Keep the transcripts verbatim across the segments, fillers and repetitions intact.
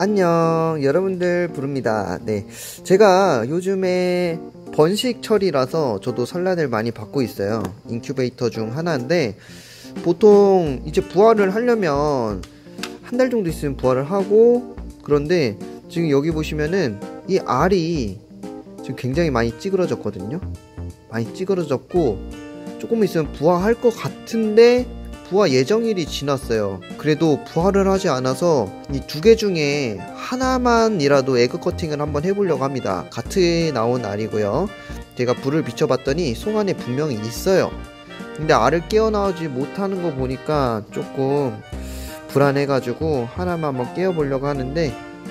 안녕 여러분들 부릅니다. 네, 제가 요즘에 번식철이라서 저도 산란을 많이 받고 있어요. 인큐베이터 중 하나인데 보통 이제 부화를 하려면 한 달 정도 있으면 부화를 하고, 그런데 지금 여기 보시면은 이 알이 지금 굉장히 많이 찌그러졌거든요. 많이 찌그러졌고 조금 있으면 부화할 것 같은데 부화 예정일이 지났어요. 그래도 부화를 하지 않아서 이 두 개 중에 하나만이라도 에그 커팅을 한번 해보려고 합니다. 가트에 나온 알이고요. 제가 불을 비춰봤더니 송 안에 분명히 있어요. 근데 알을 깨어나오지 못하는 거 보니까 조금 불안해가지고 하나만 한번 깨워보려고 하는데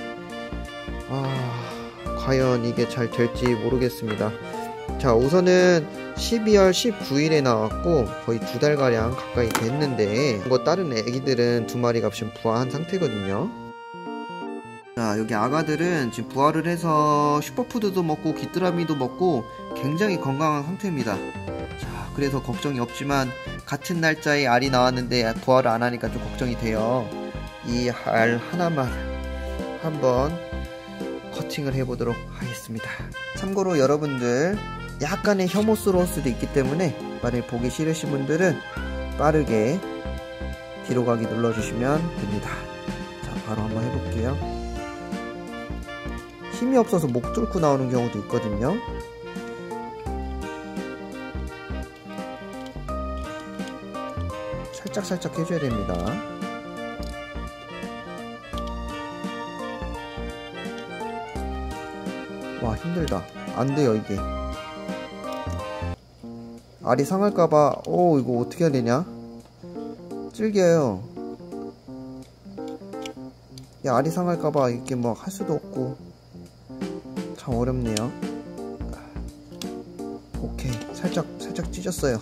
아, 과연 이게 잘 될지 모르겠습니다. 자, 우선은 십이월 십구일에 나왔고 거의 두 달가량 가까이 됐는데, 이거 다른 애기들은 두 마리가 지금 부화한 상태거든요. 자, 여기 아가들은 지금 부화를 해서 슈퍼푸드도 먹고 귀뚜라미도 먹고 굉장히 건강한 상태입니다. 자, 그래서 걱정이 없지만 같은 날짜에 알이 나왔는데 부화를 안 하니까 좀 걱정이 돼요. 이 알 하나만 한번 커팅을 해보도록 하겠습니다. 참고로 여러분들 약간의 혐오스러울 수도 있기 때문에 만약 보기 싫으신 분들은 빠르게 뒤로 가기 눌러주시면 됩니다. 자, 바로 한번 해볼게요. 힘이 없어서 목 뚫고 나오는 경우도 있거든요. 살짝살짝 해줘야 됩니다. 와, 힘들다. 안돼요 이게. 알이 상할까봐. 오, 이거 어떻게 해야 되냐? 질겨요. 야, 알이 상할까봐 이렇게 막 할 수도 없고 참 어렵네요. 오케이, 살짝 살짝 찢었어요.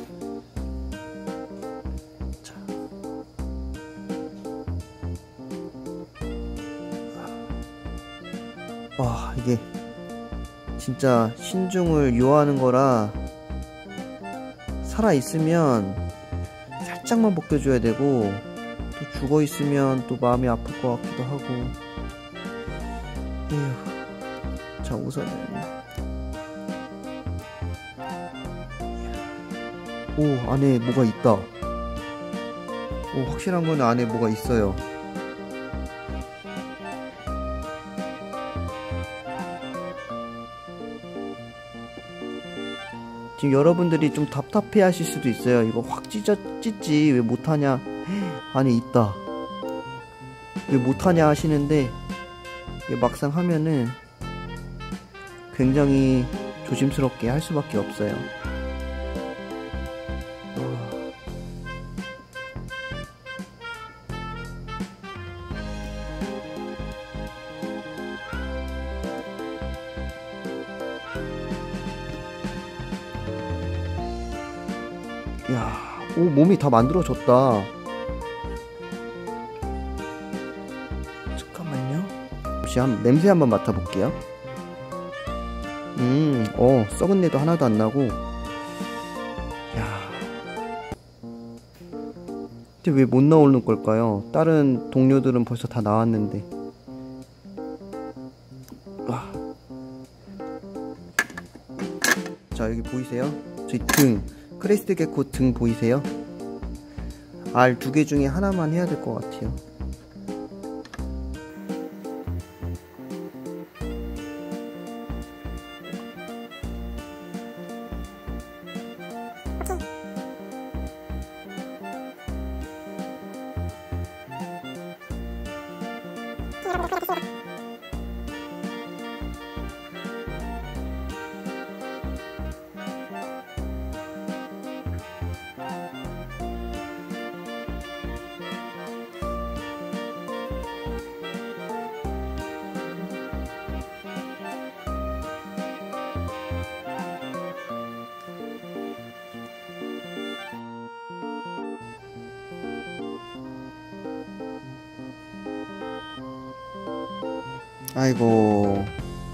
자. 와, 이게 진짜 신중을 요하는 거라 살아있으면 살짝만 벗겨줘야 되고 또 죽어있으면 또 마음이 아플 것 같기도 하고. 에휴. 자, 우선은 오, 안에 뭐가 있다. 오, 확실한 거는 안에 뭐가 있어요. 지금 여러분들이 좀 답답해 하실 수도 있어요. 이거 확 찢어, 찢지 왜 못하냐, 안에 있다, 왜 못하냐 하시는데 막상 하면은 굉장히 조심스럽게 할 수밖에 없어요. 야, 오, 몸이 다 만들어졌다. 잠깐만요. 혹시 한 냄새 한번 맡아볼게요. 음, 어, 썩은 내도 하나도 안 나고. 야, 근데 왜 못 나오는 걸까요? 다른 동료들은 벌써 다 나왔는데. 와. 자, 여기 보이세요? 저희 등, 크레스트 게코 등 보이세요? 알 두 개 중에 하나만 해야 될 것 같아요. 아이고,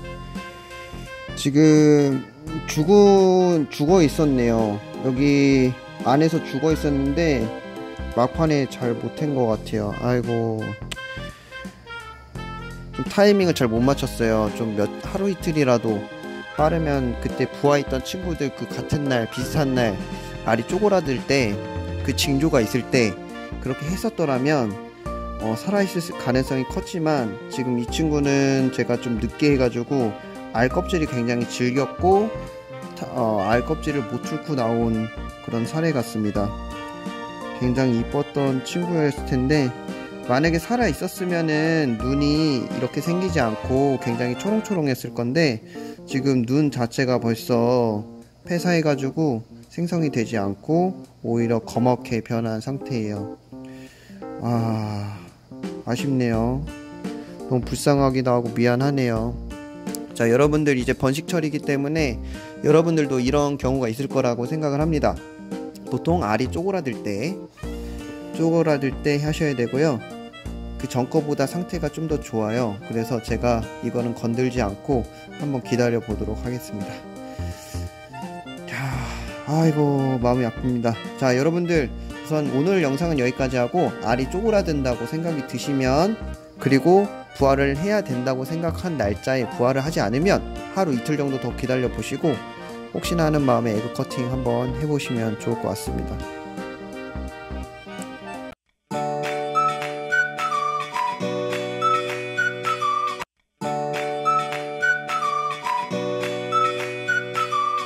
지금 죽은 죽어 있었네요. 여기 안에서 죽어 있었는데 막판에 잘 못한 것 같아요. 아이고, 좀 타이밍을 잘 못 맞췄어요. 좀 몇 하루 이틀이라도 빠르면 그때 부화했던 친구들 그 같은 날 비슷한 날 알이 쪼그라들 때 그 징조가 있을 때 그렇게 했었더라면 어, 살아있을 가능성이 컸지만 지금 이 친구는 제가 좀 늦게 해가지고 알 껍질이 굉장히 질겼고 어, 알 껍질을 못 뚫고 나온 그런 사례 같습니다. 굉장히 이뻤던 친구였을 텐데 만약에 살아 있었으면은 눈이 이렇게 생기지 않고 굉장히 초롱초롱했을 건데 지금 눈 자체가 벌써 폐사해 가지고 생성이 되지 않고 오히려 검게 변한 상태예요. 아, 아쉽네요. 너무 불쌍하기도 하고 미안하네요. 자, 여러분들 이제 번식철이기 때문에 여러분들도 이런 경우가 있을 거라고 생각을 합니다. 보통 알이 쪼그라들 때 쪼그라들 때 하셔야 되고요. 그 전 거보다 상태가 좀 더 좋아요. 그래서 제가 이거는 건들지 않고 한번 기다려 보도록 하겠습니다. 자, 아이고 마음이 아픕니다. 자, 여러분들 우선 오늘 영상은 여기까지 하고 알이 쪼그라든다고 생각이 드시면 그리고 부화를 해야 된다고 생각한 날짜에 부화를 하지 않으면 하루 이틀 정도 더 기다려 보시고 혹시나 하는 마음에 에그 커팅 한번 해보시면 좋을 것 같습니다.